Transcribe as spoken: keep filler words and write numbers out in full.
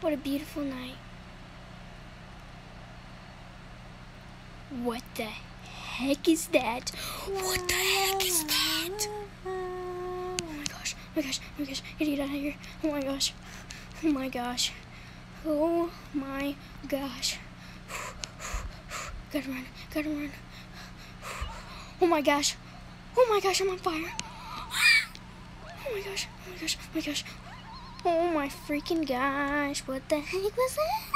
What a beautiful night. What the heck is that? What the heck is that? Oh my gosh, oh my gosh, oh my gosh, get out of here. Oh my gosh, oh my gosh, oh my gosh. Gotta run, gotta run. Oh my gosh, oh my gosh, I'm on fire. Oh my gosh, oh my gosh, oh my gosh. Oh my freaking gosh, what the heck was that?